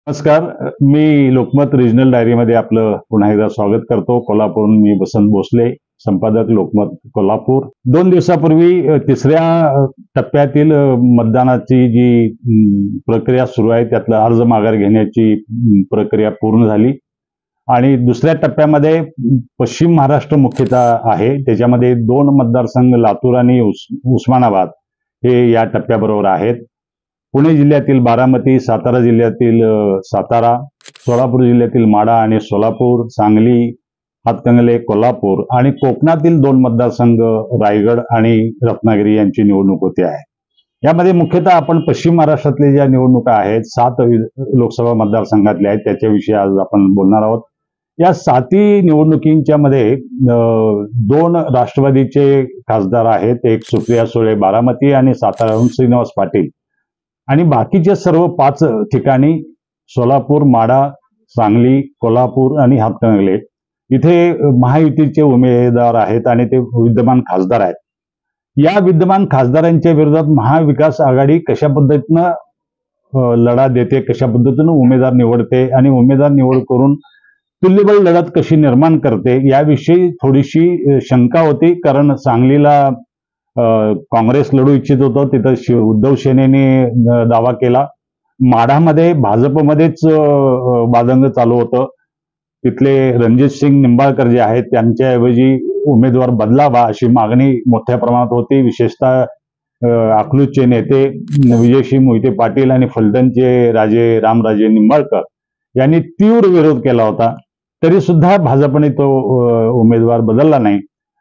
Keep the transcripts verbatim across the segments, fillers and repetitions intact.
नमस्कार. मी लोकमत रिजनल डायरीमध्ये आपलं पुन्हा एकदा स्वागत करतो. कोल्हापूरहून मी वसंत भोसले, संपादक लोकमत कोल्हापूर. दोन दिवसापूर्वी अ, तिसऱ्या अ, टप्प्यातील अ, मतदानाची जी अं, प्रक्रिया सुरू आहे त्यातला अर्ज माघार घेण्याची अं, प्रक्रिया पूर्ण झाली आणि दुसऱ्या टप्प्यामध्ये अं, पश्चिम महाराष्ट्र मुख्यतः आहे. त्याच्यामध्ये दोन मतदारसंघ लातूर आणि उस उस्मानाबाद हे या टप्प्याबरोबर आहेत. पुणे जिल्ह्यातील बारामती, सातारा जिल्ह्यातील अ, सातारा, सोलापूर जिल्ह्यातील माढा आणि सोलापूर, सांगली, हातकणंगले, कोल्हापूर आणि कोकणातील दोन मतदारसंघ रायगड आणि रत्नागिरी यांची निवडणूक होते आहे. यामध्ये मुख्यतः आपण पश्चिम महाराष्ट्रातल्या ज्या निवडणुका आहेत, सात वि- लोकसभा मतदारसंघातल्या आहेत त्याच्याविषयी आज आपण बोलणार आहोत. या साती निवडणुकींच्या मध्ये अ, दोन राष्ट्रवादीचे खासदार आहेत. एक सुप्रिया सुळे बारामती आणि साताराहून श्रीनिवास पाटील आणि बाकीच्या सर्व पाच ठिकाणी सोलापूर, माढा, सांगली, कोल्हापूर आणि हातकणंगले इथे महायुतीचे उमेदवार आहेत आणि ते विद्यमान खासदार आहेत. या विद्यमान खासदारांच्या विरोधात महाविकास आघाडी कशा पद्धतीनं अ, लढा देते, कशा पद्धतीनं उमेदवार निवडते आणि उमेदवार निवड करून तुल्यबळ लढत कशी निर्माण करते याविषयी थोडीशी अ, शंका होती. कारण सांगलीला अ, काँग्रेस लढू इच्छित होतं, तिथं शिव उद्धव सेनेने अ, दावा केला. माढामध्ये भाजपमध्येच अ, अ, वादंग चालू होतं. तिथले रणजित सिंग निंबाळकर जे आहेत त्यांच्याऐवजी उमेदवार बदलावा अशी मागणी मोठ्या प्रमाणात होती. विशेषतः अ, अकलूजचे नेते विजयसिंह मोहिते पाटील आणि फलटणचे राजे रामराजे निंबाळकर यांनी तीव्र विरोध केला होता. तरी सुद्धा भाजपने तो अ, उमेदवार बदलला नाही.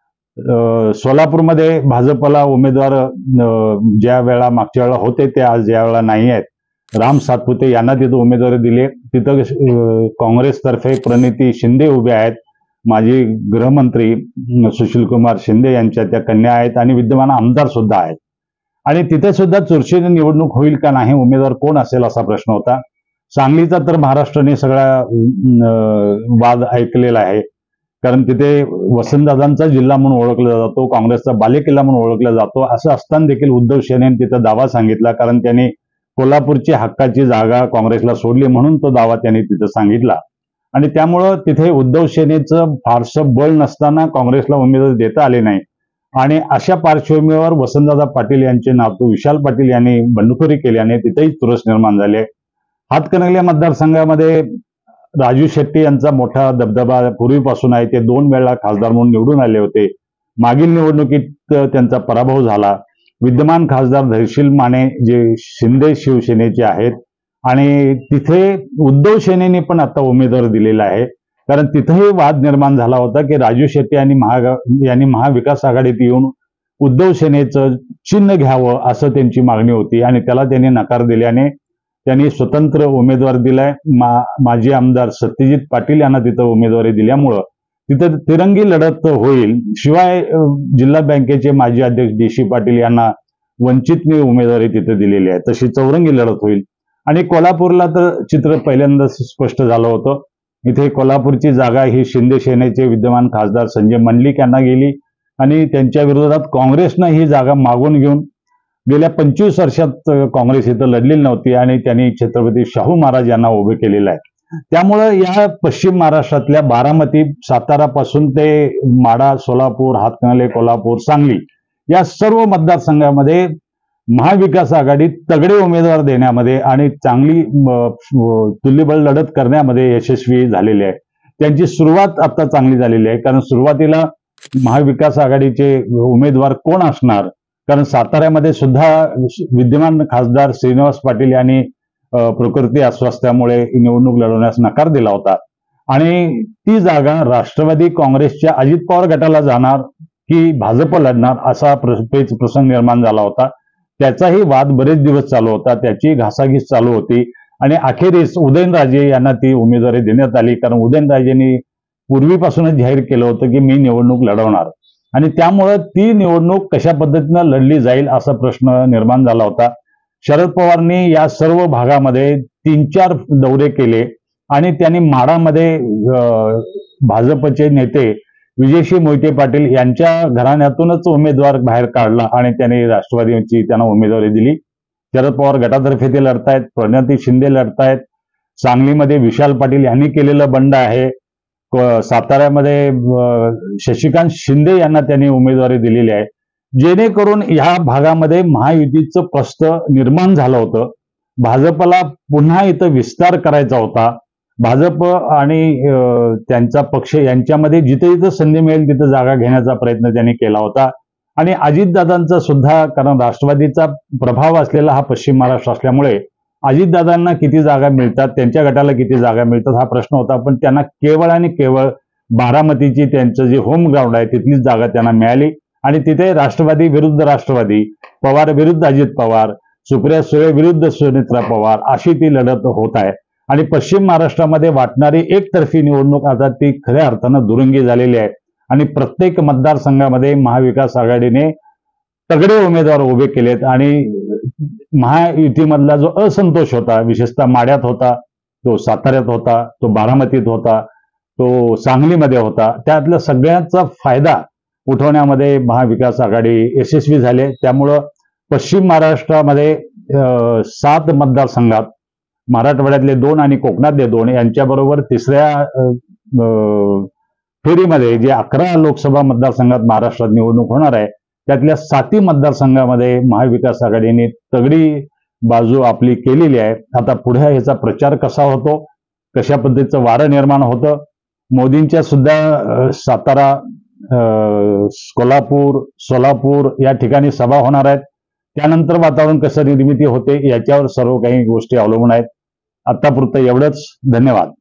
अ, सोलापूरमध्ये भाजपला उमेदवार अ, ज्या वेळा मागच्या वेळा होते ते आज या वेळा नाही आहेत. राम सातपुते यांना तिथं उमेदवारी दिली. तिथं अ, काँग्रेसतर्फे प्रणिती शिंदे उभे आहेत. माजी गृहमंत्री अ, सुशीलकुमार शिंदे यांच्या त्या कन्या आहेत आणि विद्यमान आमदार सुद्धा आहेत. आणि तिथे सुद्धा चुरशीची निवडणूक होईल का नाही, उमेदवार कोण असेल असा प्रश्न होता. सांगलीचा तर महाराष्ट्राने सगळा अ, वाद ऐकलेला आहे. कारण तिथे वसंतदादांचा जिल्हा म्हणून ओळखला जातो, काँग्रेसचा बालेकिल्ला म्हणून ओळखला जातो. असं असताना देखील उद्धव सेनेने तिथं दावा सांगितला, कारण त्यांनी कोल्हापूरची हक्काची जागा काँग्रेसला सोडली म्हणून तो दावा त्यांनी तिथं सांगितला. आणि त्यामुळं तिथे उद्धव सेनेचं फारसं बळ नसताना काँग्रेसला उमेदवारी देता आले नाही. आणि अशा पार्श्वभूमीवर वसंतदादा पाटील यांचे नातू विशाल पाटील यांनी बंडखोरी केल्याने तिथेही चुरस निर्माण झाले. हातकणंगले मतदारसंघामध्ये राजू शेट्टी यांचा मोठा दबदबा पूर्वीपासून आहे. ते दोन वेळा खासदार म्हणून निवडून आले होते. मागील निवडणुकीत त्यांचा पराभव झाला. विद्यमान खासदार धैर्यशील माने जे शिंदे शिवसेनेचे आहेत आणि तिथे उद्धव सेनेने पण आता उमेदवार दिलेला आहे. कारण तिथेही वाद निर्माण झाला होता की राजू शेट्टी यांनी महा यांनी महाविकास आघाडीत येऊन उद्धव सेनेचं चिन्ह घ्यावं असं त्यांची मागणी होती आणि त्याला त्यांनी नकार दिल्याने त्यांनी स्वतंत्र उमेदवार दिलाय. मा माजी आमदार सत्यजित पाटील यांना तिथं उमेदवारी दिल्यामुळं तिथं तिरंगी लढत होईल. शिवाय अ, जिल्हा बँकेचे माजी अध्यक्ष डी सी पाटील यांना वंचितने उमेदवारी तिथे दिलेली आहे. तशी चौरंगी लढत होईल. आणि कोल्हापूरला तर चित्र पहिल्यांदा स्पष्ट झालं होतं. इथे कोल्हापूरची जागा ही शिंदे सेनेचे विद्यमान खासदार संजय मंडलिक यांना गेली आणि त्यांच्या विरोधात काँग्रेसनं ही जागा मागून घेऊन गेल्या पंचवीस वर्षात काँग्रेस इथं लढलेली नव्हती आणि त्यांनी छत्रपती शाहू महाराज यांना उभे केलेलं आहे. त्यामुळं या पश्चिम महाराष्ट्रातल्या बारामती, सातारा पासून ते माढा, सोलापूर, हातकणंगले, कोल्हापूर, सांगली या सर्व मतदारसंघामध्ये महाविकास आघाडी तगडे उमेदवार देण्यामध्ये आणि चांगली अ, तुल्यबळ लढत करण्यामध्ये यशस्वी झालेली आहे. त्यांची सुरुवात आता चांगली झालेली आहे. कारण सुरुवातीला महाविकास आघाडीचे उमेदवार कोण असणार, कारण साताऱ्यामध्ये सुद्धा विद्यमान खासदार श्रीनिवास पाटील यांनी अ, प्रकृती अस्वास्थ्यामुळे निवडणूक लढवण्यास नकार दिला होता आणि ती जागा राष्ट्रवादी काँग्रेसच्या अजित पवार गटाला जाणार की भाजप लढणार असा प्र- पेच प्रसंग निर्माण झाला होता. त्याचाही वाद बरेच दिवस चालू होता, त्याची घासाघीस चालू होती आणि अखेरीस उदयनराजे यांना ती उमेदवारी देण्यात आली. कारण उदयनराजेंनी पूर्वीपासूनच जाहीर केलं होतं की मी निवडणूक लढवणार आणि त्यामुळं ती निवडणूक कशा पद्धतीनं लढली जाईल असा प्रश्न निर्माण झाला होता. शरद पवारांनी या सर्व भागामध्ये तीन चार दौरे केले आणि त्यांनी माढामध्ये अ, भाजपचे नेते विजयसिंह मोहिते पाटील यांच्या घराण्यातूनच उमेदवार बाहेर काढला आणि त्यांनी राष्ट्रवादीची त्यांना उमेदवारी दिली. शरद पवार गटातर्फे ते लढतायत, प्रणिती शिंदे लढतायत, सांगलीमध्ये विशाल पाटील यांनी केलेलं बंड आहे. क- साताऱ्यामध्ये अ, शशिकांत शिंदे यांना त्यांनी उमेदवारी दिलेली आहे, जेणेकरून ह्या भागामध्ये महायुतीचं प्रस्थ निर्माण झालं होतं. भाजपला पुन्हा इथं विस्तार करायचा होता. भाजप आणि अ, त्यांचा पक्ष यांच्यामध्ये जिथे जिथं संधी मिळेल तिथं जागा घेण्याचा प्रयत्न त्यांनी केला होता. आणि अजितदादांचा सुद्धा, कारण राष्ट्रवादीचा प्रभाव असलेला हा पश्चिम महाराष्ट्र असल्यामुळे अजितदादांना किती जागा मिळतात, त्यांच्या गटाला किती जागा मिळतात हा प्रश्न होता. पण त्यांना केवळ आणि केवळ बारामतीची त्यांचं जे होम ग्राउंड आहे तिथलीच जागा त्यांना मिळाली. आणि तिथे राष्ट्रवादी विरुद्ध राष्ट्रवादी, पवार विरुद्ध अजित पवार, सुप्रिया सुळे विरुद्ध सुनेत्रा पवार अशी ती लढत होत आहे. आणि पश्चिम महाराष्ट्रामध्ये वाटणारी एकतर्फी निवडणूक आता ती खऱ्या अर्थानं दुरंगी झालेली आहे. आणि प्रत्येक मतदारसंघामध्ये महाविकास आघाडीने तगडे उमेदवार उभे केलेत. आणि महायुतीमधला जो असंतोष होता, विशेषतः माढ्यात होता, तो साताऱ्यात होता, तो बारामतीत होता, तो सांगलीमध्ये होता, त्यातल्या सगळ्यांचा फायदा उठवण्यामध्ये महाविकास आघाडी यशस्वी झाले. त्यामुळं पश्चिम महाराष्ट्रामध्ये अ, सात मतदारसंघात, मराठवाड्यातले दोन आणि कोकणातले दोन यांच्याबरोबर तिसऱ्या अ, अ, फेरीमध्ये जे अकरा लोकसभा मतदारसंघात महाराष्ट्रात निवडणूक होणार आहे त्यातल्या साती मतदारसंघामध्ये महाविकास आघाडीने तगडी बाजू आपली केलेली आहे. आता पुढे ह्याचा प्रचार कसा होतो, कशा पद्धतीचं वारं निर्माण होतं. मोदींच्या सुद्धा अ, सातारा, अ, कोल्हापूर, सोलापूर या ठिकाणी सभा होणार आहेत. त्यानंतर वातावरण कसं निर्मिती होते याच्यावर सर्व काही गोष्टी अवलंबून आहेत. आतापुरतं एवढंच. धन्यवाद.